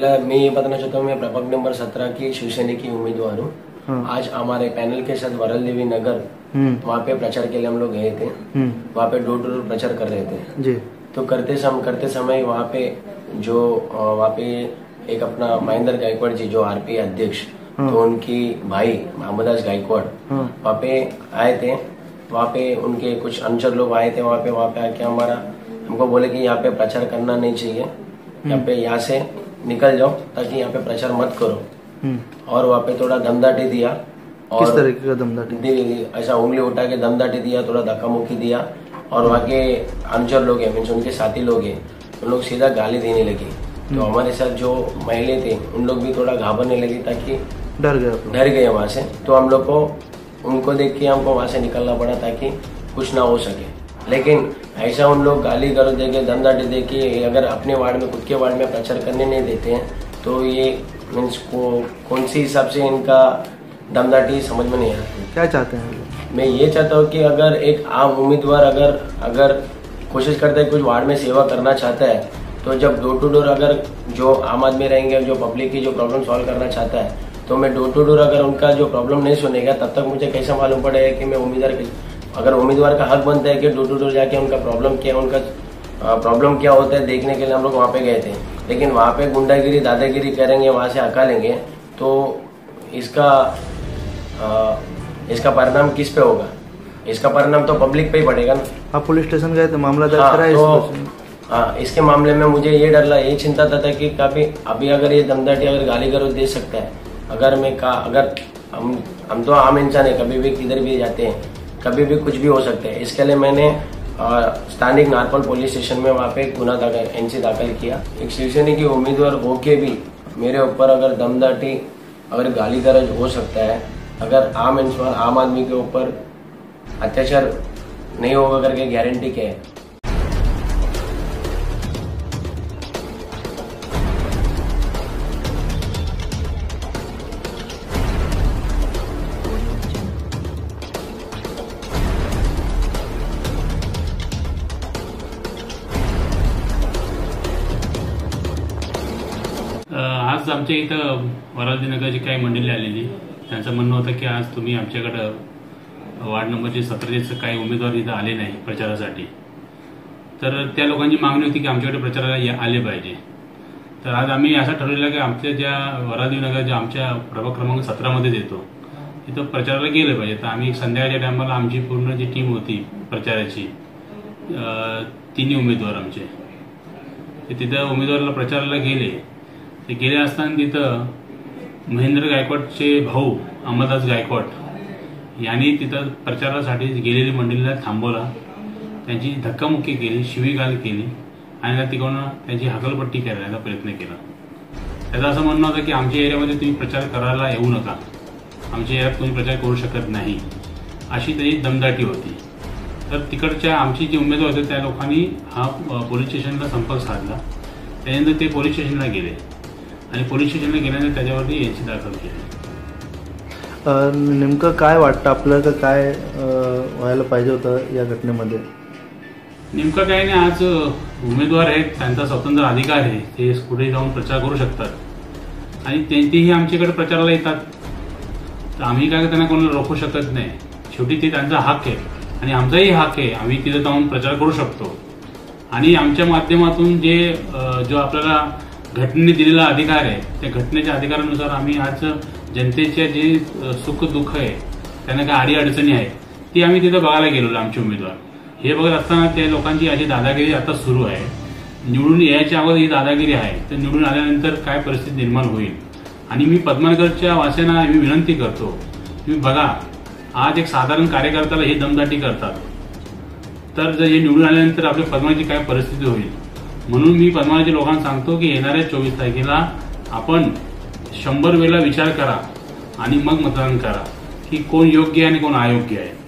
मैं ये बताना चाहता हूँ, मैं प्रभाग नंबर 17 की शिवसेना की उम्मीदवार हूँ। आज हमारे पैनल के साथ वरल देवी नगर वहाँ पे प्रचार के लिए हम लोग गए थे। वहाँ पे डोर टू डोर प्रचार कर रहे थे जी। तो करते समय वहाँ पे एक अपना महेंद्र गायकवाड़ जी जो आरपीआई अध्यक्ष, तो उनकी भाई मोहम्मदास गायकवाड़ वहाँ पे आए थे। वहाँ पे उनके कुछ अनुचर लोग आए थे। वहाँ पे आके हमको बोले कि यहाँ पे प्रचार करना नहीं चाहिए, यहाँ से निकल जाओ ताकि यहाँ पे प्रचार मत करो। और वहाँ पे थोड़ा दमदाटी दिया। और किस तरीके का दमदाटी? ऐसा उंगली उठा के दमदाटी दिया, थोड़ा धक्का मुक्की दिया। और वहाँ के अनुचर लोग हैं, मीन्स उनके साथी लोग हैं, उन लोग सीधा गाली देने लगे। तो हमारे साथ जो महिला थे उन लोग भी थोड़ा घाबरने लगी, ताकि डर गए वहाँ से। तो हम लोग को उनको देख के हमको वहाँ से निकलना पड़ा ताकि कुछ ना हो सके। लेकिन ऐसा उन लोग गाली गलौज देके दमदाटी देके अगर अपने वार्ड में, खुद के वार्ड में प्रचार करने नहीं देते हैं, तो ये मीन्स कौन सी हिसाब से इनका दमदाटी समझ में नहीं आता। क्या चाहते हैं? मैं ये चाहता हूँ कि अगर एक आम उम्मीदवार अगर कोशिश करता है कुछ वार्ड में सेवा करना चाहता है, तो जब डोर टू डोर अगर जो आम आदमी रहेंगे, जो पब्लिक की जो प्रॉब्लम सॉल्व करना चाहता है, तो मैं डोर टू डोर अगर उनका जो प्रॉब्लम नहीं सुनेगा, तब तक मुझे कैसा मालूम पड़ेगा कि मैं उम्मीदवार का हक बनता है कि डोर टू डोर जाके उनका प्रॉब्लम क्या होता है देखने के लिए हम लोग वहाँ पे गए थे। लेकिन वहाँ पे गुंडागिरी दादागिरी करेंगे, वहाँ से हकालेंगे, तो इसका परिणाम किस पे होगा? इसका परिणाम तो पब्लिक पे ही पड़ेगा ना। आप पुलिस स्टेशन गए थे, मामला दर्ज कराया? इसके मामले में मुझे ये ये चिंता था कि अभी अगर ये दमदाटी अगर गाली गलौज दे सकता है, अगर हम तो आम इंसान है, कभी भी किधर भी जाते हैं, कभी भी कुछ भी हो सकता है। इसके लिए मैंने स्थानिक नारपल पुलिस स्टेशन में वहाँ पे NC दाखिल किया। एक शिवसेना की उम्मीदवार होके भी मेरे ऊपर अगर दमदाटी अगर गाली गलौज हो सकता है, अगर आम आदमी के ऊपर अत्याचार नहीं होगा करके गारंटी क्या है? आज आमच्या इथं वरळदेवी काही मंडळी आलेली, त्यांचं म्हणणं होतं की आज तुम्ही आमच्याकडं वार्ड नंबरचे 17चे काही उमेदवार इथं आले नाही प्रचारासाठी, तर त्या लोकांची मागणी होती की आमच्याकडे प्रचाराला आले पाहिजे। तर आज आम्ही असं ठरवलं की आमच्या ज्या वरळदेवी नगर जे आमच्या प्रभाग क्रमांक 17 मध्येच येतो, तिथं प्रचाराला गेलं पाहिजे। तर आम्ही संध्याकाळच्या टायमाला आमची पूर्ण जी टीम होती प्रचाराची, 3 उमेदवार आमचे, ते तिथं उमेदवाराला प्रचाराला गेले असताना तिथं महेंद्र गायकवाडचे भाऊ अमरदास गायकवाड यांनी तिथं प्रचारासाठी गेलेली मंडळीला थांबवला, त्यांची धक्कामुक्की केली, शिवीगाळ केली आणि तिकडून त्यांची हकलपट्टी करण्याचा प्रयत्न केला। त्याचं असं म्हणणं होतं की आमच्या एरियामध्ये तुम्ही प्रचार करायला येऊ नका, आमच्या एरियात तुम्ही प्रचार करू शकत नाही, अशी त्याची दमदाटी होती। तर तिकडच्या आमची जी उमेदवार होते त्या लोकांनी हा पोलीस स्टेशनला संपर्क साधला। त्यानंतर ते पोलीस स्टेशनला गेले आणि पोलीस स्टेशनला गेल्यानंतर त्याच्यावरती NC दाखल केली। नेमकं काय वाटतं आपल्याला, काय व्हायला पाहिजे होतं या घटनेमध्ये? नेमकं काय नाही, आज उमेदवार आहेत, त्यांचा स्वतंत्र अधिकार आहे, ते कुठेही जाऊन प्रचार करू शकतात आणि तेही आमच्याकडे प्रचाराला येतात, तर आम्ही काय त्यांना कोणाला रोखू शकत नाही। शेवटी ते त्यांचा हक आहे आणि आमचाही हक आहे, आम्ही तिथे जाऊन प्रचार करू शकतो आणि आमच्या माध्यमातून जो आपल्याला घटनेने दिलेला अधिकार आहे, त्या घटनेच्या अधिकारानुसार आम्ही आज जनतेच्या जे सुख दुःख आहे, त्यांना काय अडीअडचणी आहेत, ती आम्ही तिथं बघायला गेलो आमचे उमेदवार। हे बघत असताना त्या लोकांची अशी दादागिरी आता सुरू आहे। निवडून यायच्या अगोदर ही दादागिरी आहे, तर निवडून आल्यानंतर काय परिस्थिती निर्माण होईल। आणि मी पद्मनगरच्या वासियांना मी विनंती करतो, तुम्ही बघा, आज एक साधारण कार्यकर्त्याला हे दमदाटी करतात, तर जर हे निवडून आल्यानंतर आपल्या पद्मनगरची काय परिस्थिती होईल। म्हणून मी पद्मनगरच्या लोकांना सांगतो की येणाऱ्या 24 तारखेला आपण 100 वेळा विचार करा आणि मग मतदान करा की कोण योग्य आहे आणि कोण अयोग्य आहे।